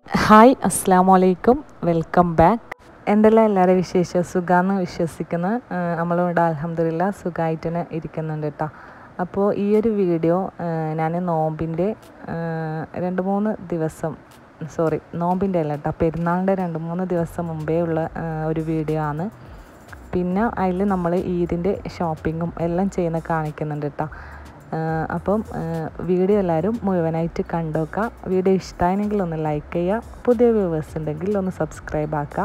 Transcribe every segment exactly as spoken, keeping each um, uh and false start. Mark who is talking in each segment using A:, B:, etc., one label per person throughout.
A: Hi അസ്സലാമു അലൈക്കും welcome back. എന്തെല്ലാം എല്ലാവരും വിശേഷം സുഖാന്ന് വിശ്വസിക്കുന്ന നമ്മളിവിടെ അൽഹംദുലില്ലാ സുഖമായിട്ട് തന്നെ ഇരിക്കുന്നുണ്ട് കേട്ടോ. അപ്പോൾ ഈ ഒരു വീഡിയോ ഞാൻ നോമ്പിൻ്റെ രണ്ട് മൂന്ന് ദിവസം സോറി നോമ്പിൻ്റെ അല്ല കേട്ടോ പെരുന്നാളിൻ്റെ രണ്ട് മൂന്ന് ദിവസം മുമ്പേ ഉള്ള ഒരു വീഡിയോ ആണ്. പിന്നെ അതിൽ നമ്മൾ ഈദിൻ്റെ ഷോപ്പിങ്ങും എല്ലാം ചെയ്യുന്ന കാണിക്കുന്നുണ്ട് കേട്ടോ. അപ്പം വീഡിയോ എല്ലാവരും മുഴുവനായിട്ട് കണ്ടുവെക്കുക. വീഡിയോ ഇഷ്ടമായെങ്കിൽ ഒന്ന് ലൈക്ക് ചെയ്യുക, പുതിയ വ്യൂവേഴ്സ് ഉണ്ടെങ്കിൽ ഒന്ന് സബ്സ്ക്രൈബ് ആക്കുക.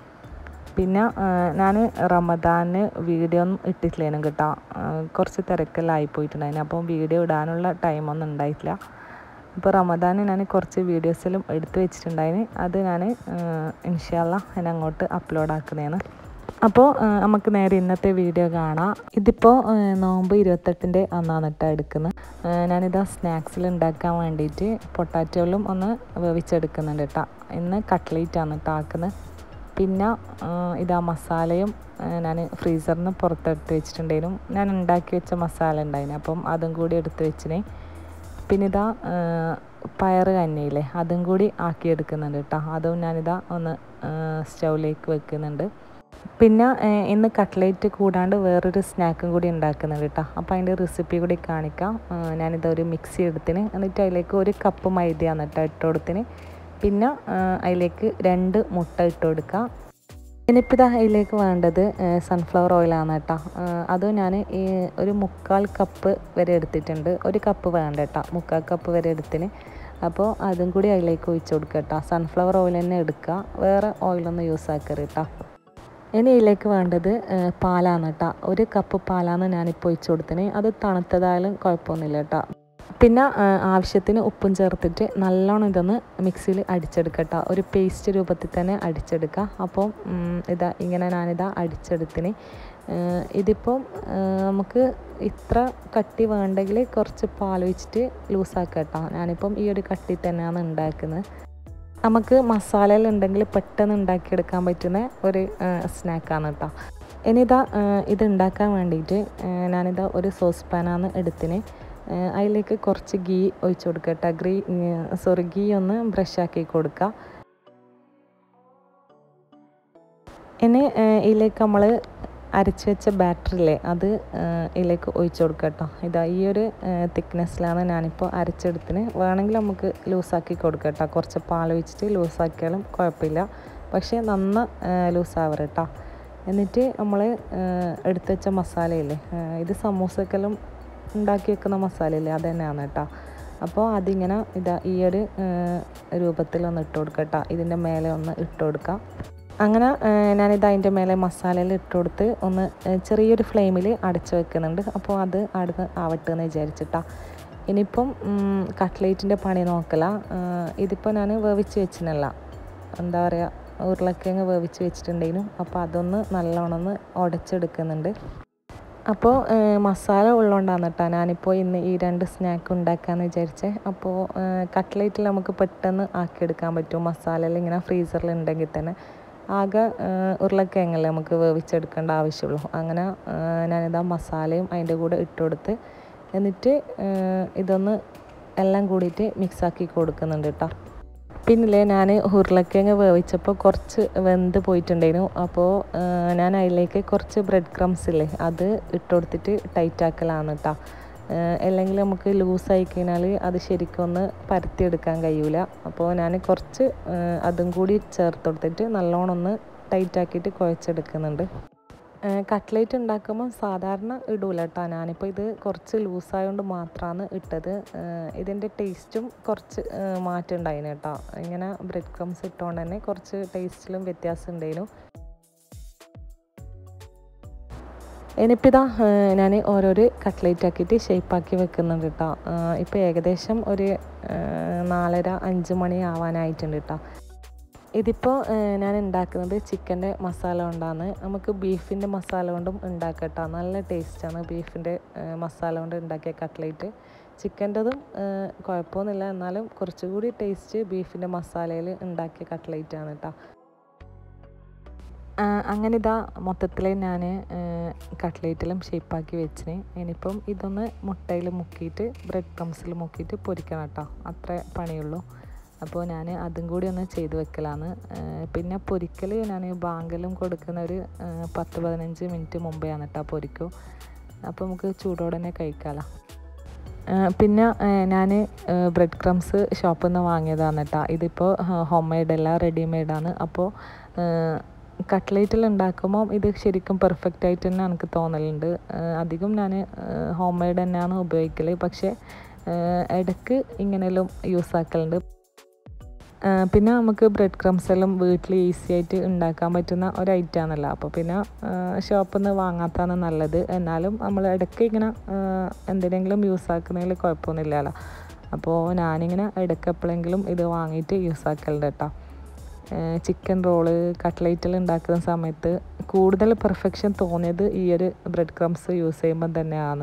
A: പിന്നെ ഞാൻ റമദാന് വീഡിയോ ഒന്നും ഇട്ടിട്ടില്ലേനും കേട്ടോ, കുറച്ച് തിരക്കെല്ലാം ആയിപ്പോയിട്ടുണ്ടായിരുന്നു. അപ്പം വീഡിയോ ഇടാനുള്ള ടൈമൊന്നും ഉണ്ടായിട്ടില്ല. അപ്പോൾ റമദാന് ഞാൻ കുറച്ച് വീഡിയോസിലും എടുത്ത് വെച്ചിട്ടുണ്ടായിന്, അത് ഞാൻ ഇൻഷാ അല്ലാഹ് ഞാൻ അങ്ങോട്ട് അപ്ലോഡ് ആക്കുന്നതാണ്. അപ്പോൾ നമുക്ക് നേരെ ഇന്നത്തെ വീഡിയോ കാണാം. ഇതിപ്പോൾ നോമ്പ് ഇരുപത്തെട്ടിൻ്റെ അന്നാണ് കേട്ടോ എടുക്കുന്നത്. ഞാനിതാ സ്നാക്സിൽ ഉണ്ടാക്കാൻ വേണ്ടിയിട്ട് പൊട്ടാറ്റോയിലും ഒന്ന് വേവിച്ചെടുക്കുന്നുണ്ട് കേട്ടോ. ഇന്ന് കട്ട്ലേറ്റാണ് കേട്ടോ ആക്കുന്നത്. പിന്നെ ഇതാ മസാലയും ഞാൻ ഫ്രീസറിൽ നിന്ന് പുറത്തെടുത്ത് വെച്ചിട്ടുണ്ടായിരുന്നു. ഞാൻ ഉണ്ടാക്കി വെച്ച മസാല ഉണ്ടായിരുന്നു, അപ്പം അതും കൂടി എടുത്ത് വെച്ചിന്. പിന്നെ ഇതാ പയറ് കഞ്ഞിയില്ലേ അതും കൂടി ആക്കിയെടുക്കുന്നുണ്ട് കേട്ടോ. അതും ഞാനിതാ ഒന്ന് സ്റ്റൗവിലേക്ക് വെക്കുന്നുണ്ട്. പിന്നെ ഇന്ന് കട്ട്ലേറ്റ് കൂടാണ്ട് വേറൊരു സ്നാക്കും കൂടി ഉണ്ടാക്കുന്നുണ്ട് കേട്ടോ. അപ്പോൾ അതിൻ്റെ റെസിപ്പി കൂടി കാണിക്കാം. ഞാനിതൊരു മിക്സി എടുത്തിന്, എന്നിട്ട് അതിലേക്ക് ഒരു കപ്പ് മൈദയാണ് കേട്ടോ ഇട്ട് കൊടുത്തിന്. പിന്നെ അതിലേക്ക് രണ്ട് മുട്ട ഇട്ട് കൊടുക്കുക. ഇനിയിപ്പോൾ ഇതാ അതിലേക്ക് വേണ്ടത് സൺഫ്ലവർ ഓയിലാണ് കേട്ടോ. അതും ഞാൻ ഈ ഒരു മുക്കാൽ കപ്പ് വരെ എടുത്തിട്ടുണ്ട്. ഒരു കപ്പ് വേണ്ട കേട്ടോ, മുക്കാൽ കപ്പ് വരെ എടുത്തിന്. അപ്പോൾ അതും കൂടി അതിലേക്ക് ഒഴിച്ച് കൊടുക്കുക കേട്ടോ. സൺഫ്ലവർ ഓയിൽ തന്നെ എടുക്കുക, വേറെ ഓയിലൊന്നും യൂസ് ആക്കരുത് കേട്ടോ. ഇനി ഇതിലേക്ക് വേണ്ടത് പാലാണ് കേട്ടോ. ഒരു കപ്പ് പാലാണ് ഞാനിപ്പോൾ ഒഴിച്ച് കൊടുത്തിന്. അത് തണുത്തതായാലും കുഴപ്പമൊന്നുമില്ല കേട്ടോ. പിന്നെ ആവശ്യത്തിന് ഉപ്പും ചേർത്തിട്ട് നല്ലോണം ഇതൊന്ന് മിക്സിയിൽ അടിച്ചെടുക്കട്ടോ. ഒരു പേസ്റ്റ് രൂപത്തിൽ തന്നെ അടിച്ചെടുക്കുക. അപ്പോൾ ഇതാ ഇങ്ങനെ ഞാനിതാ അടിച്ചെടുത്തിന്. ഇതിപ്പം നമുക്ക് ഇത്ര കട്ടി വേണ്ടെങ്കിൽ കുറച്ച് പാൽ ഒഴിച്ചിട്ട് ലൂസാക്കുക കേട്ടോ. ഞാനിപ്പം ഈ ഒരു കട്ടി തന്നെയാണ് ഉണ്ടാക്കുന്നത്. നമുക്ക് മസാലയിലുണ്ടെങ്കിൽ പെട്ടെന്ന് ഉണ്ടാക്കിയെടുക്കാൻ പറ്റുന്ന ഒരു സ്നാക്കാണ് കേട്ടോ. ഇനി ഇതാ ഇത് ഉണ്ടാക്കാൻ വേണ്ടിയിട്ട് ഞാനിതാ ഒരു സോസ് പാനാണ് എടുത്തിന്. അതിലേക്ക് കുറച്ച് ഗീ ഒഴിച്ച് കൊടുക്കുക കേട്ടോ. ഗ്രീ സോറി ഗീ ഒന്ന് ബ്രഷാക്കി കൊടുക്കുക. ഇനി ഇതിലേക്ക് നമ്മൾ അരച്ച് വെച്ച ബാറ്ററില്ലേ അത് ഇതിലേക്ക് ഒഴിച്ച് കൊടുക്കുക കേട്ടോ. ഇതാ ഈ ഒരു തിക്നെസ്സിലാണ് ഞാനിപ്പോൾ അരച്ചെടുത്തിന്. വേണമെങ്കിൽ നമുക്ക് ലൂസാക്കി കൊടുക്കുക കേട്ടോ. കുറച്ച് പാൽ ഒഴിച്ചിട്ട് ലൂസാക്കിയാലും കുഴപ്പമില്ല, പക്ഷേ നന്ന ലൂസാവരുത് കേട്ടോ. എന്നിട്ട് നമ്മൾ എടുത്ത് വെച്ച മസാലയില്ലേ, ഇത് സമൂസക്കെല്ലാം ഉണ്ടാക്കി വെക്കുന്ന മസാലയില്ലേ അത് തന്നെയാണ് കേട്ടോ. അപ്പോൾ അതിങ്ങനെ ഇതാ ഈ ഒരു രൂപത്തിലൊന്ന് ഇട്ട് കൊടുക്കുക കേട്ടോ. ഇതിൻ്റെ മേലെ ഒന്ന് ഇട്ട് കൊടുക്കാം. അങ്ങനെ ഞാനിത് അതിൻ്റെ മേലെ മസാലയിൽ ഇട്ട് കൊടുത്ത് ഒന്ന് ചെറിയൊരു ഫ്ലെയിമിൽ അടച്ച് വെക്കുന്നുണ്ട്. അപ്പോൾ അത് അടുത്ത് ആവട്ടെ എന്ന് വിചാരിച്ചിട്ടാ. ഇനിയിപ്പം കട്ട്ലേറ്റിൻ്റെ പണി നോക്കല. ഇതിപ്പോൾ ഞാൻ വേവിച്ച് വെച്ചിനല്ല, എന്താ പറയുക, ഉരുളക്കിഴങ്ങ് വേവിച്ച് വെച്ചിട്ടുണ്ടെങ്കിലും. അപ്പോൾ അതൊന്ന് നല്ലോണം ഒന്ന് ഉടച്ചെടുക്കുന്നുണ്ട്. അപ്പോൾ മസാല ഉള്ളതുകൊണ്ടാണ് കേട്ടോ ഞാനിപ്പോൾ ഇന്ന് ഈ രണ്ട് സ്നാക്ക് ഉണ്ടാക്കാമെന്ന് വിചാരിച്ചേ. അപ്പോൾ കട്ട്ലേറ്റിൽ നമുക്ക് പെട്ടെന്ന് ആക്കിയെടുക്കാൻ പറ്റും. മസാലയിൽ ഇങ്ങനെ ഫ്രീസറിൽ ഉണ്ടെങ്കിൽ തന്നെ ആകെ ഉരുളക്കിഴങ്ങല്ലേ നമുക്ക് വേവിച്ചെടുക്കേണ്ട ആവശ്യമുള്ളൂ. അങ്ങനെ ഞാനിതാ മസാലയും അതിൻ്റെ കൂടെ ഇട്ട് കൊടുത്ത് എന്നിട്ട് ഇതൊന്ന് എല്ലാം കൂടിയിട്ട് മിക്സാക്കി കൊടുക്കുന്നുണ്ട് കേട്ടോ. പിന്നില്ലേ ഞാൻ ഉരുളക്കിഴങ്ങ് വേവിച്ചപ്പോൾ കുറച്ച് വെന്ത് പോയിട്ടുണ്ടായിരുന്നു. അപ്പോൾ ഞാൻ അതിലേക്ക് കുറച്ച് ബ്രെഡ് ക്രംസ് ഇല്ലേ അത് ഇട്ട് കൊടുത്തിട്ട് ടൈറ്റ് ആക്കലാണ് കേട്ടോ. അല്ലെങ്കിൽ നമുക്ക് ലൂസായി കഴിഞ്ഞാൽ അത് ശരിക്കും ഒന്ന് പരത്തിയെടുക്കാൻ കഴിയൂല. അപ്പോൾ ഞാൻ കുറച്ച് അതും കൂടി ചേർത്ത് കൊടുത്തിട്ട് നല്ലോണം ഒന്ന് ടൈറ്റാക്കിയിട്ട് കുഴച്ചെടുക്കുന്നുണ്ട്. കട്ട്ലേറ്റ് ഉണ്ടാക്കുമ്പോൾ സാധാരണ ഇടൂല കേട്ടോ. ഞാനിപ്പോൾ ഇത് കുറച്ച് ലൂസായതുകൊണ്ട് മാത്രമാണ് ഇട്ടത്. ഇതിൻ്റെ ടേസ്റ്റും കുറച്ച് മാറ്റം ഉണ്ടായിരുന്നു കേട്ടോ. ഇങ്ങനെ ബ്രെഡ് ക്രംസ് ഇട്ടുകൊണ്ട് തന്നെ കുറച്ച് ടേസ്റ്റിലും വ്യത്യാസം ഉണ്ടായിരുന്നു. ഇനിയിപ്പോൾ ഇതാ ഞാൻ ഓരോരോ കട്ട്ലേറ്റ് ആക്കിയിട്ട് ഷേപ്പാക്കി വെക്കുന്നുണ്ട് കേട്ടോ. ഇപ്പോൾ ഏകദേശം ഒരു നാലര അഞ്ച് മണി ആവാനായിട്ടുണ്ട് കേട്ടോ. ഇതിപ്പോൾ ഞാൻ ഉണ്ടാക്കുന്നത് ചിക്കൻ്റെ മസാല കൊണ്ടാണ്. നമുക്ക് ബീഫിൻ്റെ മസാല കൊണ്ടും ഉണ്ടാക്കാം കേട്ടോ. നല്ല ടേസ്റ്റാണ് ബീഫിൻ്റെ മസാല കൊണ്ട് ഉണ്ടാക്കിയ കട്ട്ലേറ്റ്. ചിക്കൻ്റെതും കുഴപ്പമൊന്നുമില്ല, എന്നാലും കുറച്ചുകൂടി ടേസ്റ്റ് ബീഫിൻ്റെ മസാലയിൽ ഉണ്ടാക്കിയ കട്ട്ലേറ്റാണ് കേട്ടോ. അങ്ങനെ ഇതാ മൊത്തത്തിൽ ഞാൻ കട്ട്ലേറ്റിലും ഷേപ്പാക്കി വെച്ചിന്. ഇനിയിപ്പം ഇതൊന്ന് മുട്ടയിൽ മുക്കിയിട്ട് ബ്രെഡ് ക്രംസിൽ മുക്കിയിട്ട് പൊരിക്കണം കേട്ടോ. അത്രേ പണിയുള്ളൂ. അപ്പോൾ ഞാൻ അതും കൂടി ഒന്ന് ചെയ്ത് വെക്കലാണ്. പിന്നെ പൊരിക്കൽ ഞാൻ ബാങ്കെല്ലാം കൊടുക്കുന്ന ഒരു പത്ത് പതിനഞ്ച് മിനിറ്റ് മുമ്പെയാണ് കേട്ടോ പൊരിക്കും. അപ്പോൾ നമുക്ക് ചൂടോടെ തന്നെ കഴിക്കാമല്ലോ. പിന്നെ ഞാൻ ബ്രെഡ് ക്രംസ് ഷോപ്പിൽ നിന്ന് വാങ്ങിയതാണ് കേട്ടോ. ഇതിപ്പോൾ ഹോം മെയ്ഡ് അല്ല, റെഡിമെയ്ഡാണ്. അപ്പോൾ കട്ട്ലേറ്റിൽ ഉണ്ടാക്കുമ്പോൾ ഇത് ശരിക്കും പെർഫെക്റ്റ് ആയിട്ട് തന്നെ എനിക്ക് തോന്നലുണ്ട്. അധികം ഞാൻ ഹോം മെയ്ഡ് തന്നെയാണ് ഉപയോഗിക്കൽ. പക്ഷേ ഇടയ്ക്ക് ഇങ്ങനെയെല്ലാം യൂസ് ആക്കലുണ്ട്. പിന്നെ നമുക്ക് ബ്രെഡ് ക്രംസ് എല്ലാം വീട്ടിൽ ഈസി ആയിട്ട് ഉണ്ടാക്കാൻ പറ്റുന്ന ഒരു ഐറ്റം ആണല്ലോ. അപ്പോൾ പിന്നെ ഷോപ്പിൽ നിന്ന് വാങ്ങാത്താണ് നല്ലത്. എന്നാലും നമ്മൾ ഇടയ്ക്ക് ഇങ്ങനെ എന്തിനെങ്കിലും യൂസ് ആക്കുന്നതിൽ കുഴപ്പമൊന്നുമില്ലല്ലോ. അപ്പോൾ ഞാനിങ്ങനെ ഇടയ്ക്ക് എപ്പോഴെങ്കിലും ഇത് വാങ്ങിയിട്ട് യൂസ് ആക്കലുണ്ട് കേട്ടോ. ചിക്കൻ റോള് കട്ട്ലേറ്റിൽ ഉണ്ടാക്കുന്ന സമയത്ത് കൂടുതൽ പെർഫെക്ഷൻ തോന്നിയത് ഈ ഒരു ബ്രെഡ് ക്രംസ് യൂസ് ചെയ്യുമ്പോൾ തന്നെയാണ്.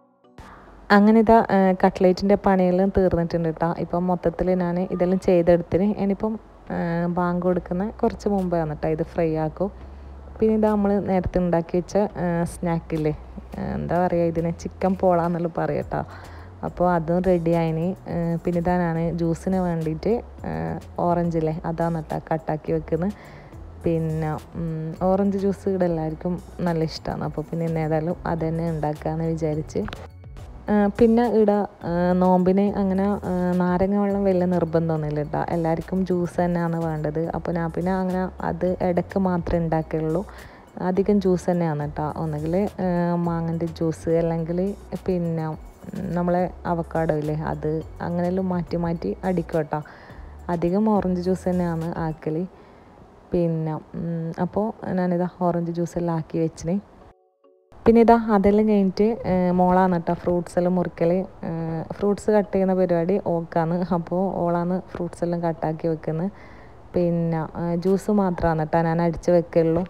A: അങ്ങനെ ഇതാ കട്ട്ലേറ്റിൻ്റെ പണിയെല്ലാം തീർന്നിട്ടുണ്ട് കേട്ടോ. ഇപ്പം മൊത്തത്തിൽ ഞാൻ ഇതെല്ലാം ചെയ്തെടുത്തിന്. ഇനിയിപ്പം ബാങ്ക് കൊടുക്കുന്ന കുറച്ച് മുമ്പാണ് കേട്ടോ ഇത് ഫ്രൈ ആക്കും. പിന്നെ ഇതാ നമ്മൾ നേരത്തെ ഉണ്ടാക്കി വെച്ച സ്നാക്കില്ലേ, എന്താ പറയുക ഇതിന്, ചിക്കൻ പോള എന്നെല്ലാം പറയും കേട്ടോ. അപ്പോൾ അതും റെഡി ആയിന്. പിന്നെ ഇതാ ഞാൻ ജ്യൂസിന് വേണ്ടിയിട്ട് ഓറഞ്ചില്ലേ അതാണ് കേട്ടോ കട്ടാക്കി വെക്കുന്നത്. പിന്നെ ഓറഞ്ച് ജ്യൂസ് ഇവിടെ എല്ലാവർക്കും നല്ല ഇഷ്ടമാണ്. അപ്പോൾ പിന്നെ ഇന്ന് ഏതായാലും അത് തന്നെ ഉണ്ടാക്കാമെന്ന് വിചാരിച്ച്. പിന്നെ ഇവിടെ നോമ്പിന് അങ്ങനെ നാരങ്ങ വെള്ളം വലിയ നിർബന്ധമൊന്നുമില്ല കേട്ടോ. എല്ലാവർക്കും ജ്യൂസ് തന്നെയാണ് വേണ്ടത്. അപ്പോൾ ഞാൻ പിന്നെ അങ്ങനെ അത് ഇടയ്ക്ക് മാത്രമേ ഉണ്ടാക്കുകയുള്ളൂ. അധികം ജ്യൂസ് തന്നെയാണ് കേട്ടോ. ഒന്നുകിൽ മാങ്ങൻ്റെ ജ്യൂസ്, അല്ലെങ്കിൽ പിന്നെ നമ്മളെ അവക്കാഡോ ഇല്ലേ അത്, അങ്ങനെയെല്ലാം മാറ്റി മാറ്റി അടിക്കും കേട്ടോ. അധികം ഓറഞ്ച് ജ്യൂസ് തന്നെയാണ് ആക്കൽ. പിന്നെ അപ്പോൾ ഞാനിതാ ഓറഞ്ച് ജ്യൂസെല്ലാം ആക്കി വെച്ചിന്. പിന്നെ ഇതാ അതെല്ലാം കഴിഞ്ഞിട്ട് മോളാണ് കേട്ടോ ഫ്രൂട്ട്സ് എല്ലാം മുറിക്കൽ. ഫ്രൂട്ട്സ് കട്ട് ചെയ്യുന്ന പരിപാടി ഓക്കാണ്. അപ്പോൾ ഓളാണ് ഫ്രൂട്ട്സ് എല്ലാം കട്ടാക്കി വെക്കുന്നത്. പിന്നെ ജ്യൂസ് മാത്രമാണ് കേട്ടോ ഞാൻ അടിച്ച് വെക്കുള്ളൂ.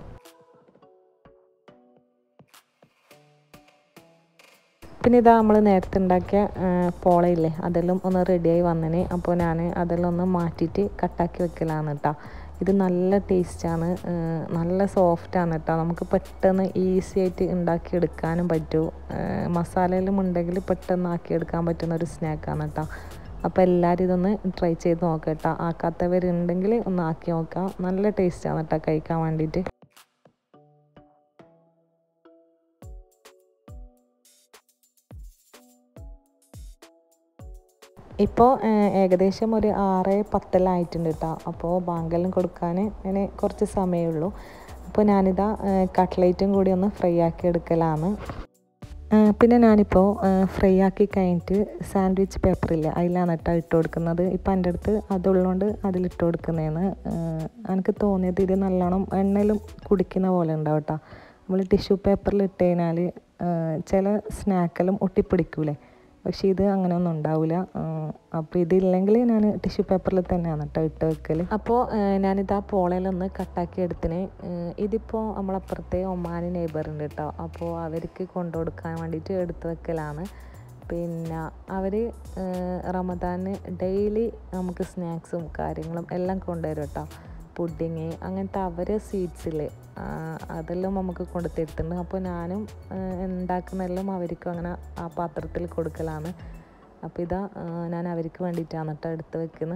A: പിന്നെ ഇതാ നമ്മൾ നേരത്തെ ഉണ്ടാക്കിയ പോളയില്ലേ അതെല്ലാം ഒന്ന് റെഡിയായി വന്നതിന്. അപ്പോൾ ഞാൻ അതെല്ലാം ഒന്ന് മാറ്റിയിട്ട് കട്ടാക്കി വെക്കലാണ് കേട്ടോ. ഇത് നല്ല ടേസ്റ്റാണ്, നല്ല സോഫ്റ്റാണ് കേട്ടോ. നമുക്ക് പെട്ടെന്ന് ഈസി ആയിട്ട് ഉണ്ടാക്കിയെടുക്കാനും പറ്റും. മസാലയിലും ഉണ്ടെങ്കിൽ പെട്ടെന്ന് ആക്കിയെടുക്കാൻ പറ്റുന്ന ഒരു സ്നാക്കാണ് കേട്ടോ. അപ്പോൾ എല്ലാവരും ഇതൊന്ന് ട്രൈ ചെയ്ത് നോക്കാം കേട്ടോ. ആക്കാത്തവരുണ്ടെങ്കിൽ ഒന്ന് ആക്കി നോക്കാം. നല്ല ടേസ്റ്റാണ് കേട്ടോ കഴിക്കാൻ വേണ്ടിയിട്ട്. ഇപ്പോൾ ഏകദേശം ഒരു ആറ് പത്തെല്ലാം ആയിട്ടുണ്ട് കേട്ടോ. അപ്പോൾ ബാങ്കെല്ലാം കൊടുക്കാൻ ഇനി കുറച്ച് സമയമേ ഉള്ളൂ. അപ്പോൾ ഞാനിതാ കട്ട്ലേറ്റും കൂടി ഒന്ന് ഫ്രൈ ആക്കി എടുക്കലാണ്. പിന്നെ ഞാനിപ്പോൾ ഫ്രൈ ആക്കി കഴിഞ്ഞിട്ട് സാൻഡ്വിച്ച് പേപ്പറില്ല അതിലാണ് കേട്ടോ ഇട്ട് കൊടുക്കുന്നത്. ഇപ്പം എൻ്റെ അടുത്ത് അതുള്ളതുകൊണ്ട് അതിലിട്ട് കൊടുക്കുന്നതാണ്. എനിക്ക് തോന്നിയത് ഇത് നല്ലോണം എണ്ണയിലും കുടിക്കുന്ന പോലെ ഉണ്ടാവും കേട്ടോ. നമ്മൾ ടിഷ്യൂ പേപ്പറിൽ ഇട്ട് കഴിഞ്ഞാൽ ചില സ്നാക്കെല്ലാം ഒട്ടിപ്പിടിക്കൂലേ, പക്ഷേ ഇത് അങ്ങനെയൊന്നും ഉണ്ടാവില്ല. അപ്പോൾ ഇതില്ലെങ്കിൽ ഞാൻ ടിഷ്യൂ പേപ്പറിൽ തന്നെയാണ് കേട്ടോ ഇട്ട് വെക്കൽ. അപ്പോൾ ഞാനിതാ പോളയിലൊന്ന് കട്ടാക്കി എടുത്തിന്. ഇതിപ്പോൾ നമ്മളപ്പുറത്തെ ഒമാനി നെയ്ബർ ഉണ്ട് കേട്ടോ. അപ്പോൾ അവർക്ക് കൊണ്ടു കൊടുക്കാൻ വേണ്ടിയിട്ട് എടുത്ത് വെക്കലാണ്. പിന്നെ അവർ റമദാന് ഡെയിലി നമുക്ക് സ്നാക്സും കാര്യങ്ങളും എല്ലാം കൊണ്ടുവരും കേട്ടോ. പുഡിങ് അങ്ങനത്തെ അവർ സ്വീറ്റ്സിൽ അതെല്ലാം നമുക്ക് കൊണ്ടു തരുന്നുണ്ട്. അപ്പോൾ ഞാനും ഉണ്ടാക്കുന്നതെല്ലാം അവർക്കും അങ്ങനെ ആ പാത്രത്തിൽ കൊടുക്കലാണ്. അപ്പോൾ ഇതാ ഞാൻ അവർക്ക് വേണ്ടിയിട്ടാണ് കേട്ടോ എടുത്ത് വെക്കുന്നത്.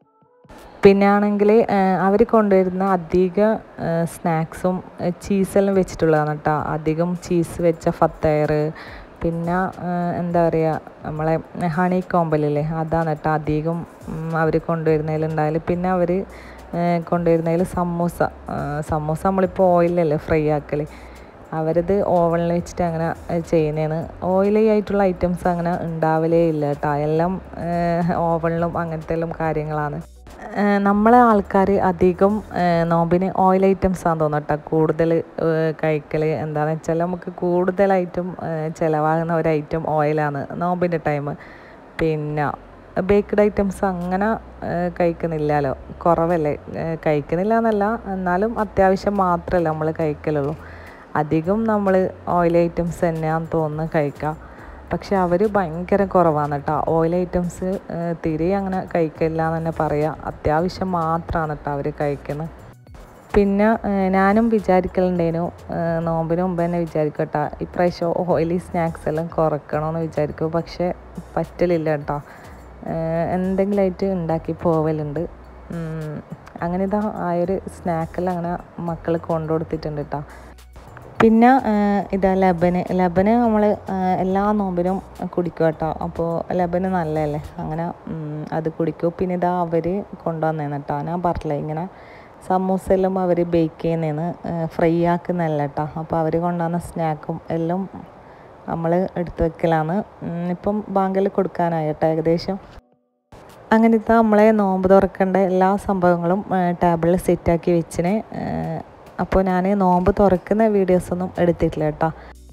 A: പിന്നെ ആണെങ്കിൽ അവർ കൊണ്ടുവരുന്ന അധിക സ്നാക്സും ചീസെല്ലാം വെച്ചിട്ടുള്ളതാണ് കേട്ടോ. അധികം ചീസ് വെച്ച ഫത്തയർ, പിന്നെ എന്താ പറയുക നമ്മളെ ഹണി കോമ്പലില്ലേ അതാണ് കേട്ടോ അധികം അവർ കൊണ്ടുവരുന്നതിലുണ്ടായാലും. പിന്നെ അവർ കൊണ്ടുവരുന്നതിൽ സമൂസ സമൂസ നമ്മളിപ്പോൾ ഓയിലല്ലേ ഫ്രൈ ആക്കൽ, അവരത് ഓവനിൽ വെച്ചിട്ട് അങ്ങനെ ചെയ്യുന്നതാണ്. ഓയിലി ആയിട്ടുള്ള ഐറ്റംസ് അങ്ങനെ ഉണ്ടാവലേ ഇല്ല കേട്ടോ. എല്ലാം ഓവനിലും അങ്ങനത്തെ എല്ലാം കാര്യങ്ങളാണ്. നമ്മളെ ആൾക്കാർ അധികം നോമ്പിന് ഓയിൽ ഐറ്റംസ് ആണെന്ന് തോന്നുന്നു കേട്ടോ കൂടുതൽ കഴിക്കൽ. എന്താണെന്ന് വെച്ചാൽ നമുക്ക് കൂടുതലായിട്ടും ചിലവാകുന്ന ഒരു ഐറ്റം ഓയിലാണ് നോമ്പിൻ്റെ ടൈം. പിന്നെ ബേക്ക്ഡ് ഐറ്റംസ് അങ്ങനെ കഴിക്കുന്നില്ലല്ലോ, കുറവല്ലേ. കഴിക്കുന്നില്ല എന്നല്ല, എന്നാലും അത്യാവശ്യം മാത്രമല്ല നമ്മൾ കഴിക്കലുള്ളൂ. അധികം നമ്മൾ ഓയിൽ ഐറ്റംസ് തന്നെയാണെന്ന് തോന്നുന്നു കഴിക്കുക. പക്ഷെ അവർ ഭയങ്കര കുറവാണ് കേട്ടോ. ഓയിൽ ഐറ്റംസ് തീരെ അങ്ങനെ കഴിക്കില്ല എന്ന് തന്നെ പറയാം. അത്യാവശ്യം മാത്രമാണ് കേട്ടോ അവർ കഴിക്കുന്നത്. പിന്നെ ഞാനും വിചാരിക്കലുണ്ടേനു നോമ്പിന് മുമ്പ് തന്നെ വിചാരിക്കും കേട്ടോ ഇപ്രാവശ്യം ഓയിലി സ്നാക്സ് എല്ലാം കുറയ്ക്കണമെന്ന് വിചാരിക്കും. പക്ഷേ പറ്റലില്ല കേട്ടോ. എന്തെങ്കിലുമായിട്ട് ഉണ്ടാക്കി പോവലുണ്ട്. അങ്ങനെ ഇതാ ആ ഒരു സ്നാക്കെല്ലാം അങ്ങനെ മക്കൾ കൊണ്ടു കൊടുത്തിട്ടുണ്ട് കേട്ടോ. പിന്നെ ഇതാ ലബന് ലബന് നമ്മൾ എല്ലാ നോമ്പിനും കുടിക്കും കേട്ടോ. അപ്പോൾ ലബന് നല്ലതല്ലേ, അങ്ങനെ അത് കുടിക്കും. പിന്നെ ഇതാ അവർ കൊണ്ടുവന്നേന്ന് കേട്ടോ. ഞാൻ പറഞ്ഞില്ലേ ഇങ്ങനെ സമൂസ എല്ലാം അവർ ബേക്ക് ചെയ്യുന്നതെന്ന്, ഫ്രൈ ആക്കുന്നതല്ല കേട്ടോ. അപ്പോൾ അവർ കൊണ്ടുവന്ന സ്നാക്കും എല്ലാം നമ്മൾ എടുത്തു വെക്കലാണ്. ഇപ്പം ബാങ്കിൽ കൊടുക്കാനായി കേട്ടോ ഏകദേശം. അങ്ങനത്തെ നമ്മളെ നോമ്പ് തുറക്കേണ്ട എല്ലാ സംഭവങ്ങളും ടേബിളിൽ സെറ്റാക്കി വെച്ചിന്. അപ്പോൾ ഞാൻ നോമ്പ് തുറക്കുന്ന വീഡിയോസൊന്നും എടുത്തിട്ടില്ല കേട്ടോ.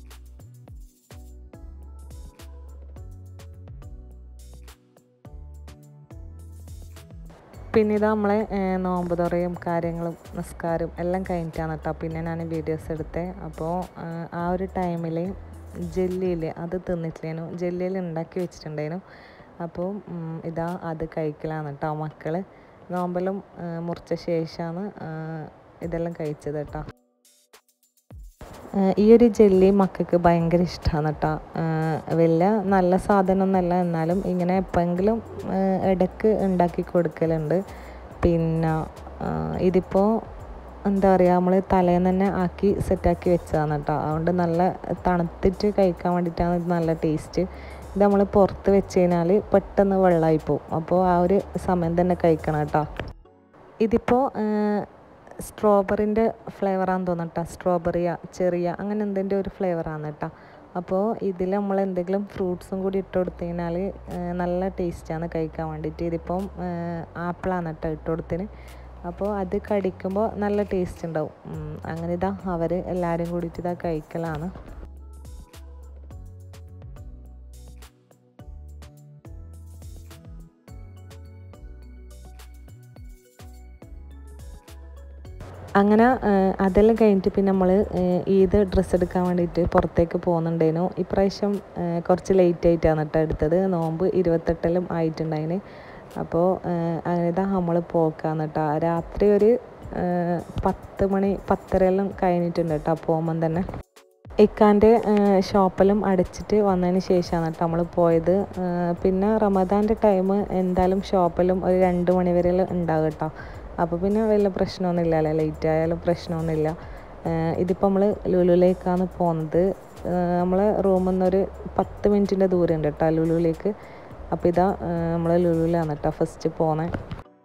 A: പിന്നെ ഇത് നമ്മളെ നോമ്പ് തുറയും കാര്യങ്ങളും നിസ്കാരം എല്ലാം കഴിഞ്ഞിട്ടാണ് കേട്ടോ പിന്നെ ഞാൻ വീഡിയോസ് എടുത്തത്. അപ്പോൾ ആ ഒരു ടൈമിൽ ജെല്ലിയിൽ അത് തിന്നിട്ടില്ലേനു, ജെല്ലിയിൽ ഉണ്ടാക്കി വെച്ചിട്ടുണ്ടായിരുന്നു. അപ്പോൾ ഇതാ അത് കഴിക്കലാണ് കേട്ടോ മക്കൾ. നോമ്പെല്ലാം മുറിച്ച ശേഷമാണ് ഇതെല്ലാം കഴിച്ചത് കേട്ടോ. ഈ ഒരു ജെല്ലി മക്കൾക്ക് ഭയങ്കര ഇഷ്ടമാണ് കേട്ടോ. വലിയ നല്ല സാധനമൊന്നുമല്ല, എന്നാലും ഇങ്ങനെ എപ്പോഴെങ്കിലും ഇടയ്ക്ക് ഉണ്ടാക്കി കൊടുക്കലുണ്ട്. പിന്നെ ഇതിപ്പോൾ എന്താ പറയുക, നമ്മൾ തലേന്ന് തന്നെ ആക്കി സെറ്റാക്കി വെച്ചതാണ് കേട്ടോ. അതുകൊണ്ട് നല്ല തണുത്തിട്ട് കഴിക്കാൻ വേണ്ടിയിട്ടാണ് ഇത് നല്ല ടേസ്റ്റ്. ഇത് നമ്മൾ പുറത്ത് വെച്ച് കഴിഞ്ഞാൽ പെട്ടെന്ന് വെള്ളമായി പോവും. അപ്പോൾ ആ ഒരു സമയം തന്നെ കഴിക്കണം കേട്ടോ. ഇതിപ്പോൾ സ്ട്രോബെറിൻ്റെ ഫ്ലേവറാണെന്ന് തോന്നുന്നു കേട്ടോ. സ്ട്രോബെറിയ ചെറിയ അങ്ങനെ എന്തിൻ്റെ ഒരു ഫ്ലേവറാണ് കേട്ടോ. അപ്പോൾ ഇതിൽ നമ്മൾ എന്തെങ്കിലും ഫ്രൂട്ട്സും കൂടി ഇട്ട് കൊടുത്തു കഴിഞ്ഞാൽ നല്ല ടേസ്റ്റാണ് കഴിക്കാൻ വേണ്ടിയിട്ട്. ഇതിപ്പം ആപ്പിളാണ് കേട്ടോ ഇട്ട് കൊടുത്തിന്. അപ്പോൾ അത് കടിക്കുമ്പോൾ നല്ല ടേസ്റ്റ് ഉണ്ടാവും. അങ്ങനെ ഇതാ അവർ എല്ലാവരും കൂടിയിട്ട് ഇതാ കഴിക്കലാണ്. അങ്ങനെ അതെല്ലാം കഴിഞ്ഞിട്ട് പിന്നെ നമ്മൾ ഈദ് ഡ്രസ്സ് എടുക്കാൻ വേണ്ടിയിട്ട് പുറത്തേക്ക് പോകുന്നുണ്ടായിരുന്നു. ഇപ്രാവശ്യം കുറച്ച് ലേറ്റ് ആയിട്ടാണ് കേട്ടോ എടുത്തത്. നോമ്പ് ഇരുപത്തെട്ടെല്ലാം ആയിട്ടുണ്ടായിന്. അപ്പോൾ അങ്ങനെ ഇതാ നമ്മൾ പോക്കാന്ന് കേട്ടോ. രാത്രി ഒരു പത്ത് മണി പത്തരയെല്ലാം കഴിഞ്ഞിട്ടുണ്ട് കേട്ടോ പോകുമ്പം തന്നെ. ഇക്കാൻ്റെ ഷോപ്പെല്ലാം അടച്ചിട്ട് വന്നതിന് ശേഷമാണ് കേട്ടോ നമ്മൾ പോയത്. പിന്നെ റമദാൻ്റെ ടൈം എന്തായാലും ഷോപ്പെല്ലാം ഒരു രണ്ട് മണി വരെ ഉണ്ടാകും കേട്ടോ. അപ്പോൾ പിന്നെ വലിയ പ്രശ്നമൊന്നുമില്ലല്ലോ, ലേറ്റ് ആയാലും പ്രശ്നമൊന്നുമില്ല. ഇതിപ്പോൾ നമ്മൾ ലുലുവിലേക്കാണ് പോകുന്നത്. നമ്മൾ റൂമിൽ നിന്നൊരു പത്ത് മിനിറ്റിൻ്റെ ദൂരം ഉണ്ട് കേട്ടോ ലുലുവിലേക്ക്. അപ്പോൾ ഇതാ നമ്മൾ ലുലുവിലാണ് കേട്ടോ ഫസ്റ്റ് പോകുന്നത്.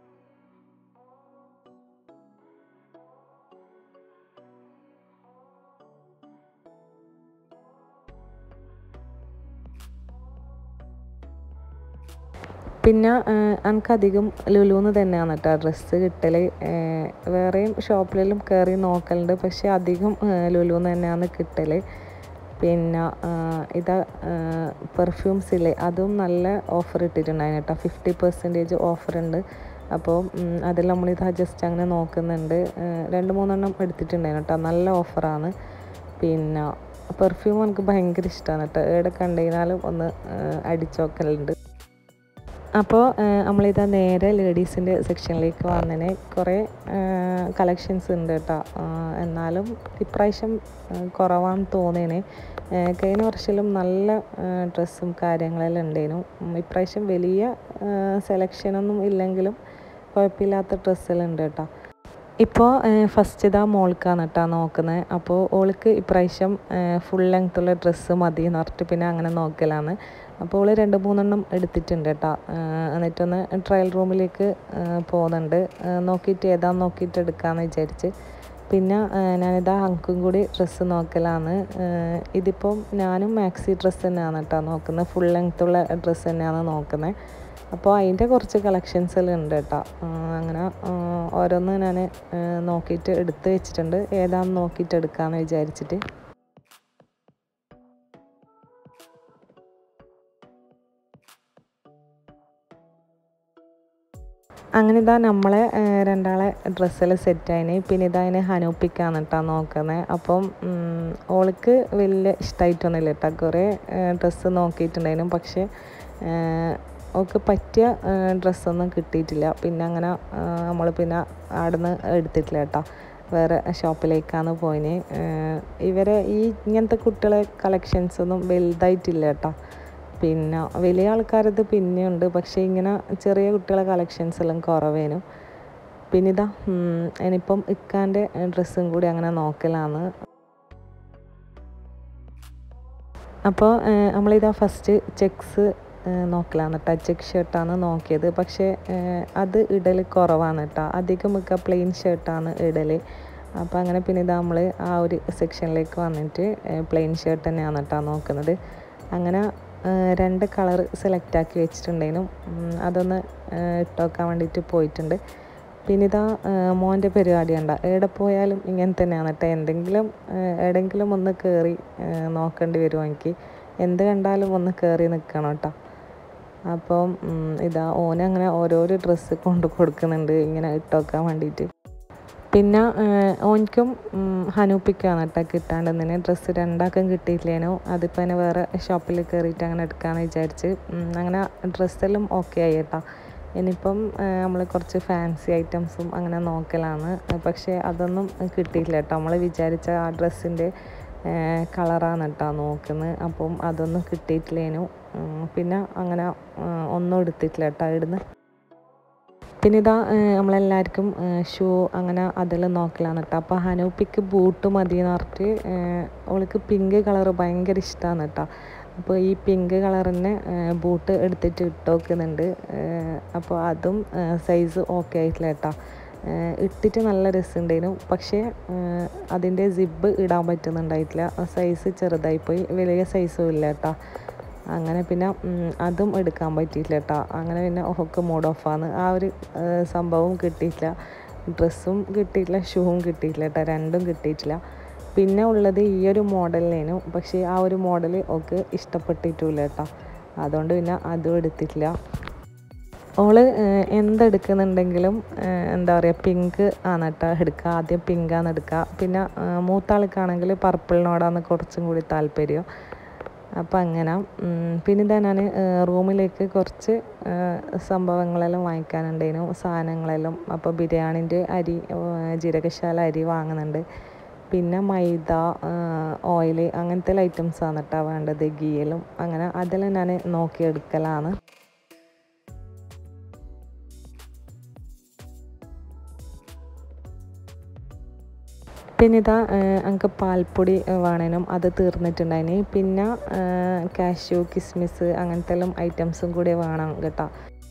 A: പിന്നെ എനിക്കധികം ലുലുന്ന് തന്നെയാണ് കേട്ടോ ഡ്രസ്സ് കിട്ടൽ. വേറെയും ഷോപ്പിലെല്ലാം കയറി നോക്കലുണ്ട്, പക്ഷേ അധികം ലുലുന്ന് തന്നെയാണ് കിട്ടൽ. പിന്നെ ഇതാ പെർഫ്യൂംസില്ലേ, അതും നല്ല ഓഫർ ഇട്ടിട്ടുണ്ടായിരുന്നു കേട്ടോ. ഫിഫ്റ്റി പെർസെൻറ്റേജ് ഓഫറുണ്ട്. അപ്പോൾ അതെല്ലാം നമ്മളിതാ ജസ്റ്റ് അങ്ങനെ നോക്കുന്നുണ്ട്. രണ്ട് മൂന്നെണ്ണം എടുത്തിട്ടുണ്ടായിരുന്നു കേട്ടോ, നല്ല ഓഫറാണ്. പിന്നെ പെർഫ്യൂം എനിക്ക് ഭയങ്കര ഇഷ്ടമാണ് കേട്ടോ. എവിടെ കണ്ടുകഴിഞ്ഞാലും ഒന്ന് അടിച്ചു നോക്കലുണ്ട്. അപ്പോൾ നമ്മളിതാ നേരെ ലേഡീസിൻ്റെ സെക്ഷനിലേക്ക് വന്നതിന് കുറേ കളക്ഷൻസ് ഉണ്ട് കേട്ടോ. എന്നാലും ഇപ്രാവശ്യം കുറവാണെന്ന് തോന്നിയേനെ. കഴിഞ്ഞ വർഷമെല്ലാം നല്ല ഡ്രസ്സും കാര്യങ്ങളെല്ലാം ഉണ്ടായിരുന്നു. ഇപ്രാവശ്യം വലിയ സെലക്ഷനൊന്നും ഇല്ലെങ്കിലും കുഴപ്പമില്ലാത്ത ഡ്രസ്സെല്ലാം ഉണ്ട് കേട്ടോ. ഇപ്പോൾ ഫസ്റ്റ് ഇതാ മോൾക്കാണ് കേട്ടോ നോക്കുന്നത്. അപ്പോൾ ഓൾക്ക് ഇപ്രാവശ്യം ഫുൾ ലെങ്ത്തുള്ള ഡ്രസ്സ് മതി എന്ന് പറഞ്ഞിട്ട് പിന്നെ അങ്ങനെ നോക്കലാണ്. അപ്പോൾ ഓൾ രണ്ട് മൂന്നെണ്ണം എടുത്തിട്ടുണ്ട് കേട്ടോ. എന്നിട്ടൊന്ന് ട്രയൽ റൂമിലേക്ക് പോകുന്നുണ്ട്. നോക്കിയിട്ട് ഏതാന്ന് നോക്കിയിട്ട് എടുക്കാമെന്ന് വിചാരിച്ച്. പിന്നെ ഞാനിതാ അങ്കും കൂടി ഡ്രസ്സ് നോക്കലാണ്. ഇതിപ്പം ഞാനും മാക്സി ഡ്രസ്സ് തന്നെയാണ് കേട്ടോ നോക്കുന്നത്. ഫുൾ ലെങ്ത്തുള്ള ഡ്രസ്സ് തന്നെയാണ് നോക്കുന്നത്. അപ്പോൾ അതിൻ്റെ കുറച്ച് കളക്ഷൻസ് എല്ലാം ഉണ്ട് കേട്ടോ. അങ്ങനെ ഓരോന്ന് ഞാൻ നോക്കിയിട്ട് എടുത്ത് വെച്ചിട്ടുണ്ട്. ഏതാണെന്ന് നോക്കിയിട്ട് എടുക്കാമെന്ന് വിചാരിച്ചിട്ട്. അങ്ങനെ ഇതാ നമ്മളെ രണ്ടാളെ ഡ്രസ്സെല്ലാം സെറ്റായിന്. പിന്നെ ഇതാ അതിനെ ഹനൂപ്പിക്കാണ് കേട്ടോ നോക്കുന്നത്. അപ്പം ഓൾക്ക് വലിയ ഇഷ്ടമായിട്ടൊന്നുമില്ല കേട്ടോ. കുറേ ഡ്രസ്സ് നോക്കിയിട്ടുണ്ടായിരുന്നു, പക്ഷേ ഓൾക്ക് പറ്റിയ ഡ്രസ്സൊന്നും കിട്ടിയിട്ടില്ല. പിന്നെ അങ്ങനെ നമ്മൾ പിന്നെ അവിടെ നിന്ന് എടുത്തിട്ടില്ല കേട്ടോ. വേറെ ഷോപ്പിലേക്കാണ് പോയിന്. ഇവരെ ഈ ഇങ്ങനത്തെ കുട്ടികളെ കളക്ഷൻസൊന്നും വലുതായിട്ടില്ല കേട്ടോ. പിന്നെ വലിയ ആൾക്കാരത് പിന്നെയുണ്ട്, പക്ഷേ ഇങ്ങനെ ചെറിയ കുട്ടികളെ കളക്ഷൻസ് എല്ലാം കുറവേനും. പിന്നെ ഇതാ ഇനിയിപ്പം ഇക്കാൻ്റെ ഡ്രസ്സും കൂടി അങ്ങനെ നോക്കലാണ്. അപ്പോൾ നമ്മളിതാ ഫസ്റ്റ് ചെക്സ് നോക്കലാണ് കേട്ടോ. ചെക്ക് ഷർട്ടാണ് നോക്കിയത്, പക്ഷേ അത് ഇടൽ കുറവാണ് കേട്ടോ. അധികം ഒക്കെ പ്ലെയിൻ ഷർട്ടാണ് ഇടൽ. അപ്പോൾ അങ്ങനെ പിന്നെ ഇതാ നമ്മൾ ആ ഒരു സെക്ഷനിലേക്ക് വന്നിട്ട് പ്ലെയിൻ ഷർട്ട് തന്നെയാണ് കേട്ടോ നോക്കുന്നത്. അങ്ങനെ രണ്ട് കളർ സെലക്ട് ആക്കി വെച്ചിട്ടുണ്ടേനും അതൊന്ന് ഇട്ട് വെക്കാൻ വേണ്ടിയിട്ട് പോയിട്ടുണ്ട്. പിന്നെ ഇതാ മോൻ്റെ പരിപാടി കണ്ട, എവിടെ പോയാലും ഇങ്ങനെ തന്നെയാണ് കേട്ടോ. എന്തെങ്കിലും എവിടെയെങ്കിലും ഒന്ന് കയറി നോക്കേണ്ടി വരും എനിക്ക്. എന്ത് കണ്ടാലും ഒന്ന് കയറി നിൽക്കണം കേട്ടോ. അപ്പം ഇതാ ഓനങ്ങനെ ഓരോരോ ഡ്രസ്സ് കൊണ്ട് കൊടുക്കുന്നുണ്ട് ഇങ്ങനെ ഇട്ട് വെക്കാൻ വേണ്ടിയിട്ട്. പിന്നെ ഓനിക്കും ഹനൂപ്പിക്കാണ് കേട്ടോ കിട്ടാണ്ടെന്നിന് ഡ്രസ്സ് രണ്ടാക്കും കിട്ടിയില്ലേനോ. അതിപ്പോൾ തന്നെ വേറെ ഷോപ്പിൽ കയറിയിട്ട് അങ്ങനെ എടുക്കാമെന്ന് വിചാരിച്ച് അങ്ങനെ ഡ്രസ്സെല്ലാം ഓക്കെ ആയി കേട്ടോ. ഇനിയിപ്പം നമ്മൾ കുറച്ച് ഫാൻസി ഐറ്റംസും അങ്ങനെ നോക്കലാണ്, പക്ഷേ അതൊന്നും കിട്ടിയില്ല കേട്ടോ. നമ്മൾ വിചാരിച്ച ആ ഡ്രസ്സിൻ്റെ കളറാണ് കേട്ടോ നോക്കുന്നത്. അപ്പം അതൊന്നും കിട്ടിയിട്ടില്ലേനു. പിന്നെ അങ്ങനെ ഒന്നും എടുത്തിട്ടില്ല കേട്ടോ ഇടുന്ന്. പിന്നെ ഇതാ നമ്മളെല്ലാവർക്കും ഷൂ അങ്ങനെ അതെല്ലാം നോക്കലാണ് കേട്ടോ. അപ്പോൾ ഹനൂപ്പിക്ക് ബൂട്ട് മതി എന്ന് പറഞ്ഞിട്ട് അവൾക്ക് പിങ്ക് കളറ് ഭയങ്കര ഇഷ്ടമാണ് കേട്ടോ. അപ്പോൾ ഈ പിങ്ക് കളറിന് ബൂട്ട് എടുത്തിട്ട് ഇട്ട് നോക്കുന്നുണ്ട്. അപ്പോൾ അതും സൈസ് ഓക്കെ ആയിട്ടില്ല കേട്ടോ. ഇട്ടിട്ട് നല്ല രസമുണ്ടായിരുന്നു, പക്ഷേ അതിൻ്റെ സിബ് ഇടാൻ പറ്റുന്നുണ്ടായിട്ടില്ല. സൈസ് ചെറുതായിപ്പോയി, വലിയ സൈസും ഇല്ല കേട്ടോ. അങ്ങനെ പിന്നെ അതും എടുക്കാൻ പറ്റിയിട്ടില്ല കേട്ടോ. അങ്ങനെ പിന്നെ ഒക്കെ മൂഡ് ഓഫാണ്. ആ ഒരു സംഭവം കിട്ടിയിട്ടില്ല. ഡ്രസ്സും കിട്ടിയിട്ടില്ല, ഷൂവും കിട്ടിയിട്ടില്ല കേട്ടോ. രണ്ടും കിട്ടിയിട്ടില്ല. പിന്നെ ഉള്ളത് ഈ ഒരു മോഡലിനേനു, പക്ഷേ ആ ഒരു മോഡൽ ഒക്കെ ഇഷ്ടപ്പെട്ടിട്ടില്ല കേട്ടോ. അതുകൊണ്ട് പിന്നെ അതും എടുത്തിട്ടില്ല. ഓള് എന്തെടുക്കുന്നുണ്ടെങ്കിലും എന്താ പറയുക പിങ്ക് ആണ് കേട്ടോ എടുക്കുക. ആദ്യം പിങ്കാണ് എടുക്കുക. പിന്നെ മൂത്താൾക്കാണെങ്കിൽ പർപ്പിളിനോടാണ് കുറച്ചും കൂടി താല്പര്യം. അപ്പം അങ്ങനെ പിന്നെ ഇതാ ഞാൻ റൂമിലേക്ക് കുറച്ച് സംഭവങ്ങളെല്ലാം വാങ്ങിക്കാനുണ്ടായിരുന്നു, സാധനങ്ങളെല്ലാം. അപ്പോൾ ബിരിയാണിൻ്റെ അരി, ജീരകശാല അരി വാങ്ങുന്നുണ്ട്. പിന്നെ മൈദ, ഓയിൽ, അങ്ങനത്തെ ഐറ്റംസാണ് കേട്ടോ വേണ്ടത്. ഗീയലും അങ്ങനെ അതെല്ലാം ഞാൻ നോക്കിയെടുക്കലാണ്. പിന്നെ ഇതാ എനിക്ക് പാൽപ്പൊടി വേണേനും അത് തീർന്നിട്ടുണ്ടായിന്. പിന്നെ കാഷ്യൂ, കിസ്മിസ് അങ്ങനത്തെ എല്ലാം ഐറ്റംസും കൂടി വേണം കേട്ടോ.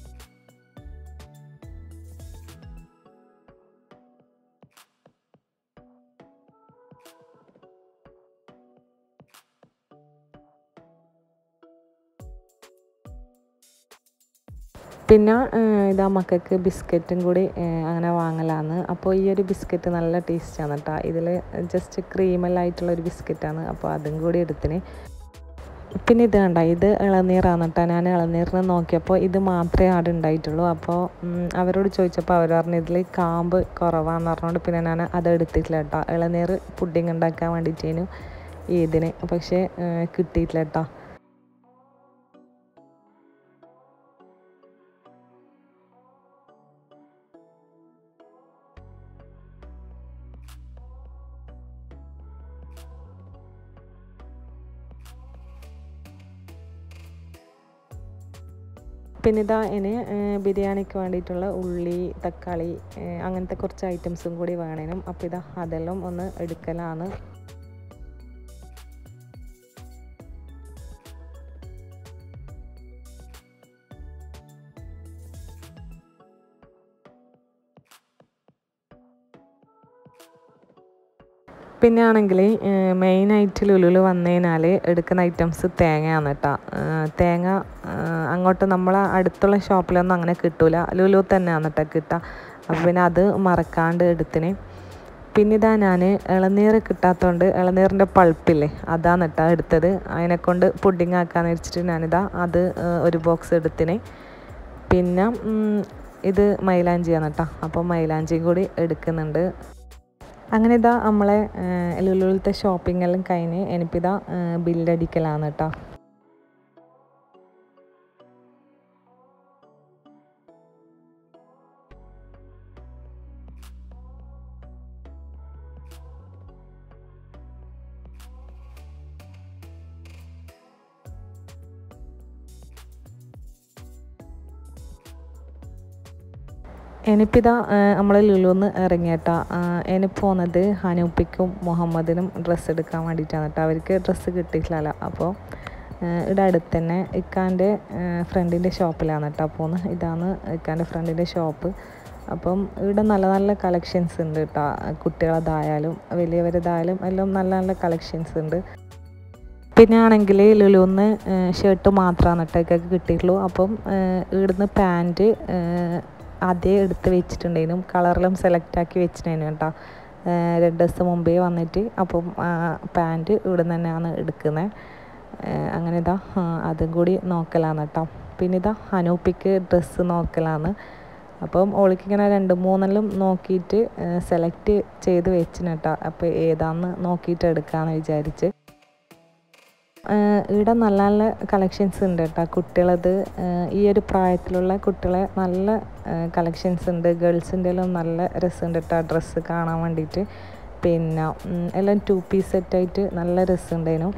A: പിന്നെ ഇതാ മക്കൾക്ക് ബിസ്ക്കറ്റും കൂടി അങ്ങനെ വാങ്ങലാണ്. അപ്പോൾ ഈ ഒരു ബിസ്ക്കറ്റ് നല്ല ടേസ്റ്റാണ് കേട്ടോ. ഇതിൽ ജസ്റ്റ് ക്രീമെല്ലായിട്ടുള്ളൊരു ബിസ്ക്കറ്റാണ്. അപ്പോൾ അതും കൂടി എടുത്തിന്. പിന്നെ ഇത് കണ്ട, ഇത് ഇളനീറാണ് കേട്ടോ. ഞാൻ ഇളനീറിന് നോക്കിയപ്പോൾ ഇത് മാത്രമേ അവിടെ ഉണ്ടായിട്ടുള്ളൂ. അപ്പോൾ അവരോട് ചോദിച്ചപ്പോൾ അവർ പറഞ്ഞു ഇതിൽ കാമ്പ് കുറവാന്ന് പറഞ്ഞുകൊണ്ട് പിന്നെ ഞാൻ അത് എടുത്തിട്ടില്ല കേട്ടോ. ഇളനീർ പുഡിങ് ഉണ്ടാക്കാൻ വേണ്ടിയിട്ടേനു ഇതിന്, പക്ഷേ കിട്ടിയിട്ടില്ല കേട്ടോ. പിന്നെ ഇതാ ഇനി ബിരിയാണിക്ക് വേണ്ടിയിട്ടുള്ള ഉള്ളി, തക്കാളി അങ്ങനത്തെ കുറച്ച് ഐറ്റംസും കൂടി വേണേനും. അപ്പോൾ ഇതാ അതെല്ലാം ഒന്ന് എടുക്കലാണ്. പിന്നെ ആണെങ്കിൽ മെയിനായിട്ട് ലുലുവിൽ വന്നു കഴിഞ്ഞാൽ എടുക്കുന്ന ഐറ്റംസ് തേങ്ങയാണ് കേട്ടോ. തേങ്ങ അങ്ങോട്ട് നമ്മളെ അടുത്തുള്ള ഷോപ്പിലൊന്നും അങ്ങനെ കിട്ടില്ല, ലുലു തന്നെയാണ് കേട്ടോ കിട്ടുക. അപ്പോൾ പിന്നെ അത് മറക്കാണ്ട് എടുത്തിന്. പിന്നെ ഇതാ ഞാൻ ഇളനീർ കിട്ടാത്തതുകൊണ്ട് ഇളനീറിൻ്റെ പൾപ്പില്ലേ അതാണ് കേട്ടോ എടുത്തത്. അതിനെക്കൊണ്ട് പുഡിങ് ആക്കാന്ന് വെച്ചിട്ട് ഞാനിതാ അത് ഒരു ബോക്സ് എടുത്തിന്. പിന്നെ ഇത് മൈലാഞ്ചിയാണ് കേട്ടോ. അപ്പോൾ മൈലാഞ്ചിയും കൂടി എടുക്കുന്നുണ്ട്. അങ്ങനെ ഇതാ നമ്മളെ ലുലുവിലത്തെ ഷോപ്പിംഗ് എല്ലാം കഴിഞ്ഞ് എനിക്കിതാ ബില്ലടിക്കലാണ് കേട്ടോ. ഇനിയിപ്പോൾ ഇതാ നമ്മൾ ലുലുന്ന് ഇറങ്ങിയേട്ടാ. ഇനി പോകുന്നത് ഹനൂപ്പിക്കും മുഹമ്മദിനും ഡ്രസ്സ് എടുക്കാൻ വേണ്ടിയിട്ടാണ് കേട്ടോ. അവർക്ക് ഡ്രസ്സ് കിട്ടിയിട്ടില്ലല്ലോ. അപ്പോൾ ഇവിടെ അടുത്ത് തന്നെ ഇക്കാൻ്റെ ഫ്രണ്ടിൻ്റെ ഷോപ്പിലാണ് കേട്ടോ പോകുന്നത്. ഇതാണ് ഇക്കാൻ്റെ ഫ്രണ്ടിൻ്റെ ഷോപ്പ്. അപ്പം ഇവിടെ നല്ല നല്ല കളക്ഷൻസ് ഉണ്ട് കേട്ടോ. കുട്ടികളതായാലും വലിയവരതായാലും എല്ലാം നല്ല നല്ല കളക്ഷൻസ് ഉണ്ട്. പിന്നെ ആണെങ്കിൽ ലുലുന്ന് ഷർട്ട് മാത്രമാണ് കേട്ടോ ഇക്കൊക്കെ കിട്ടിയിട്ടുള്ളൂ. അപ്പം ഇവിടുന്ന് പാൻറ്റ് അതേ എടുത്ത് വെച്ചിട്ടുണ്ടായിരുന്നു. കളറെല്ലാം സെലക്ട് ആക്കി വെച്ചിട്ടുണ്ടായിരുന്നു കേട്ടോ രണ്ട് ദിവസം മുമ്പേ വന്നിട്ട്. അപ്പം പാൻറ്റ് ഇവിടെ നിന്ന് തന്നെയാണ് എടുക്കുന്നത്. അങ്ങനെ ഇതാ അതും കൂടി നോക്കലാണ് കേട്ടോ. പിന്നെ ഇതാ ഹനൂപ്പിക്ക് ഡ്രസ്സ് നോക്കലാണ്. അപ്പം ഓളിക്കിങ്ങനെ രണ്ട് മൂന്നെല്ലാം നോക്കിയിട്ട് സെലക്ട് ചെയ്ത് വെച്ചിന് കേട്ടോ. അപ്പോൾ ഏതാണെന്ന് നോക്കിയിട്ട് എടുക്കാമെന്ന് വിചാരിച്ച്. ഇവിടെ നല്ല നല്ല കളക്ഷൻസ് ഉണ്ട് കേട്ടോ കുട്ടികളത്. ഈ ഒരു പ്രായത്തിലുള്ള കുട്ടികളെ നല്ല കളക്ഷൻസ് ഉണ്ട്. ഗേൾസിൻ്റെ എല്ലാം നല്ല രസമുണ്ട് കേട്ടോ ഡ്രസ്സ് കാണാൻ വേണ്ടിയിട്ട്. പിന്നെ എല്ലാം ടു പീസ് സെറ്റായിട്ട് നല്ല രസമുണ്ടായിരുന്നു.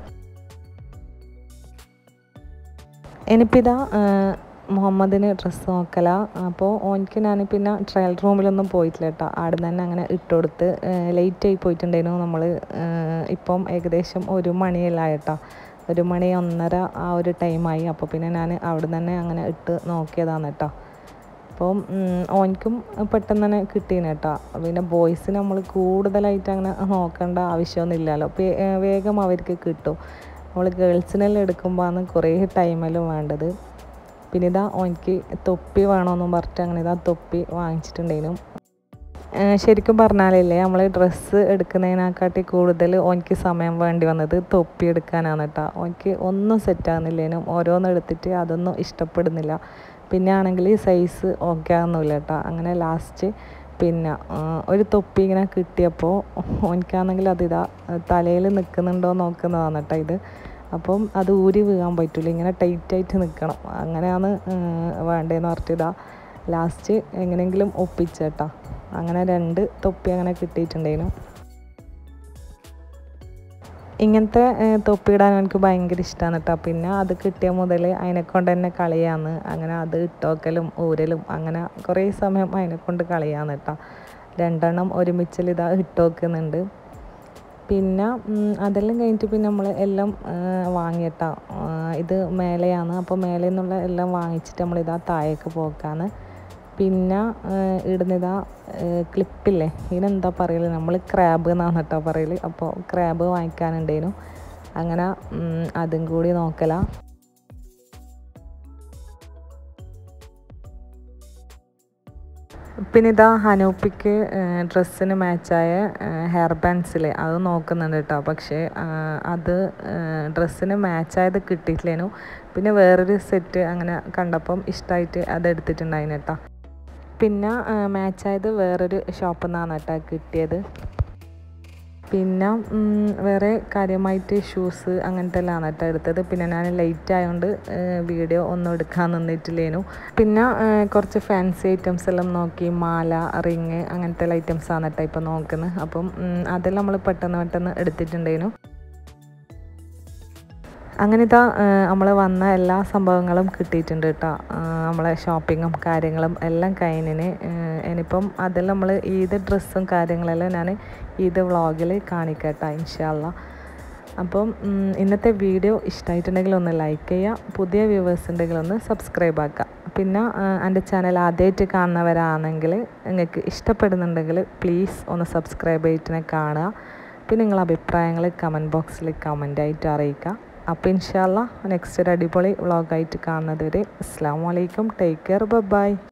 A: ഇനിയിപ്പോൾ ഇതാ മുഹമ്മദിന് ഡ്രസ്സ് നോക്കല. അപ്പോൾ ഓനിക്ക് ഞാൻ പിന്നെ ട്രയൽ റൂമിലൊന്നും പോയിട്ടില്ല കേട്ടോ. അവിടെ നിന്ന് തന്നെ അങ്ങനെ ഇട്ട് കൊടുത്ത് ലേറ്റായി പോയിട്ടുണ്ടായിരുന്നു നമ്മൾ. ഇപ്പം ഏകദേശം ഒരു മണിയെല്ലാം കേട്ടോ. ഒരു മണി ഒന്നര ആ ഒരു ടൈമായി. അപ്പോൾ പിന്നെ ഞാൻ അവിടെ നിന്ന് തന്നെ അങ്ങനെ ഇട്ട് നോക്കിയതാണ് കേട്ടോ. അപ്പം ഓനിക്കും പെട്ടെന്ന് തന്നെ കിട്ടീന് കേട്ടോ. പിന്നെ ബോയ്സിന് നമ്മൾ കൂടുതലായിട്ട് അങ്ങനെ നോക്കേണ്ട ആവശ്യമൊന്നുമില്ലല്ലോ. വേഗം അവർക്ക് കിട്ടും. നമ്മൾ ഗേൾസിനെല്ലാം എടുക്കുമ്പോഴാണ് കുറേ ടൈമെല്ലാം വേണ്ടത്. പിന്നെ ഇതാ ഓനിക്ക് തൊപ്പി വേണമെന്നും പറഞ്ഞിട്ട് അങ്ങനെ ഇതാ തൊപ്പി വാങ്ങിച്ചിട്ടുണ്ടായിരുന്നു. ശരിക്കും പറഞ്ഞാലല്ലേ നമ്മൾ ഡ്രസ്സ് എടുക്കുന്നതിനെക്കാട്ടി കൂടുതൽ ഓനിക്ക് സമയം വേണ്ടി വന്നത് തൊപ്പി എടുക്കാനാണ് കേട്ടോ. ഓനിക്ക് ഒന്നും സെറ്റാകുന്നില്ലേനും ഓരോന്നും എടുത്തിട്ട് അതൊന്നും ഇഷ്ടപ്പെടുന്നില്ല. പിന്നെ ആണെങ്കിൽ സൈസ് ഓക്കെ ആകുന്നില്ല കേട്ടോ. അങ്ങനെ ലാസ്റ്റ് പിന്നെ ഒരു തൊപ്പി ഇങ്ങനെ കിട്ടിയപ്പോൾ ഓനിക്കാണെങ്കിൽ അതിതാ തലയിൽ നിൽക്കുന്നുണ്ടോ നോക്കുന്നതാണ് കേട്ടോ ഇത്. അപ്പം അത് ഊരി വീഴാൻ പറ്റില്ല, ഇങ്ങനെ ടൈറ്റായിട്ട് നിൽക്കണം. അങ്ങനെയാണ് വേണ്ടതെന്ന് പറഞ്ഞിട്ട് ഇതാ ലാസ്റ്റ് എങ്ങനെയെങ്കിലും ഒപ്പിച്ചേട്ടാ. അങ്ങനെ രണ്ട് തൊപ്പി അങ്ങനെ കിട്ടിയിട്ടുണ്ടായിരുന്നു. ഇങ്ങനത്തെ തൊപ്പി ഇടാൻ എനിക്ക് ഭയങ്കര ഇഷ്ടമാണ് കേട്ടോ. പിന്നെ അത് കിട്ടിയ മുതൽ അതിനെക്കൊണ്ട് തന്നെ കളിയാന്ന്. അങ്ങനെ അത് ഇട്ടോക്കലും ഊരലും അങ്ങനെ കുറേ സമയം അതിനെക്കൊണ്ട് കളിയാന്ന് കേട്ടോ. രണ്ടെണ്ണം ഒരുമിച്ചിൽ ഇതാ ഇട്ടോക്കുന്നുണ്ട്. പിന്നെ അതെല്ലാം കഴിഞ്ഞിട്ട് പിന്നെ നമ്മൾ എല്ലാം വാങ്ങിയിട്ടാ. ഇത് മേലെയാണ്. അപ്പോൾ മേലെ നിന്നുള്ള എല്ലാം വാങ്ങിച്ചിട്ട് നമ്മളിതാ താഴേക്ക് പോക്കാണ്. പിന്നെ ഇടുന്നിതാ ക്ലിപ്പില്ലേ, ഇതിനെന്താ പറയല്, നമ്മൾ ക്രാബ് എന്നാണ് കേട്ടോ പറയൽ. അപ്പോൾ ക്രാബ് വാങ്ങിക്കാനുണ്ടായിരുന്നു. അങ്ങനെ അതും കൂടി നോക്കല. പിന്നെ ഇതാ ഹനൂപ്പിക്ക് ഡ്രസ്സിന് മാച്ചായ ഹെയർ ബാൻഡ്സിൽ അത് നോക്കുന്നുണ്ട് കേട്ടോ. പക്ഷേ അത് ഡ്രസ്സിന് മാച്ചായത് കിട്ടിയിട്ടില്ലേനു. പിന്നെ വേറൊരു സെറ്റ് അങ്ങനെ കണ്ടപ്പം ഇഷ്ടമായിട്ട് അത് എടുത്തിട്ടുണ്ടായിരുന്നു കേട്ടോ. പിന്നെ മാച്ചായത് വേറൊരു ഷോപ്പിൽ നിന്നാണ് കേട്ടോ കിട്ടിയത്. പിന്നെ വേറെ കാര്യമായിട്ട് ഷൂസ് അങ്ങനത്തെ എല്ലാം കേട്ടോ എടുത്തത്. പിന്നെ ഞാൻ ലേറ്റ് ആയതുകൊണ്ട് വീഡിയോ ഒന്നും എടുക്കാൻ നിന്നിട്ടില്ലേനു. പിന്നെ കുറച്ച് ഫാൻസി ഐറ്റംസ് എല്ലാം നോക്കി, മാല, റിങ് അങ്ങനത്തെ ഐറ്റംസാണ് കേട്ടോ ഇപ്പോൾ നോക്കുന്നത്. അപ്പം അതെല്ലാം നമ്മൾ പെട്ടെന്ന് പെട്ടെന്ന് എടുത്തിട്ടുണ്ടായിരുന്നു. അങ്ങനെ ഇതാ നമ്മൾ വന്ന എല്ലാ സംഭവങ്ങളും കിട്ടിയിട്ടുണ്ട് കേട്ടോ. നമ്മളെ ഷോപ്പിങ്ങും കാര്യങ്ങളും എല്ലാം കഴിഞ്ഞിന്. ഇനിയിപ്പം അതെല്ലാം നമ്മൾ ഈദ് ഡ്രസ്സും കാര്യങ്ങളെല്ലാം ഞാൻ ഈദ് വ്ളോഗിൽ കാണിക്കാം കേട്ടോ ഇൻഷാ അല്ലാ. അപ്പം ഇന്നത്തെ വീഡിയോ ഇഷ്ടമായിട്ടുണ്ടെങ്കിൽ ഒന്ന് ലൈക്ക് ചെയ്യുക. പുതിയ വ്യൂവേഴ്സ് ഉണ്ടെങ്കിൽ ഒന്ന് സബ്സ്ക്രൈബ് ആക്കുക. പിന്നെ എൻ്റെ ചാനൽ ആദ്യമായിട്ട് കാണുന്നവരാണെങ്കിൽ നിങ്ങൾക്ക് ഇഷ്ടപ്പെടുന്നുണ്ടെങ്കിൽ പ്ലീസ് ഒന്ന് സബ്സ്ക്രൈബ് ചെയ്തിട്ട് കാണുക. പിന്നെ നിങ്ങളുടെ അഭിപ്രായങ്ങൾ കമൻറ്റ് ബോക്സിൽ കമൻറ്റായിട്ട് അറിയിക്കുക. അപ്പോൾ ഇൻഷാ അല്ലാ നെക്സ്റ്റ് ഒരു അടിപൊളി വ്ളോഗായിട്ട് കാണുന്നത് വരെ അസ്സലാമു അലൈക്കും. Take care, by.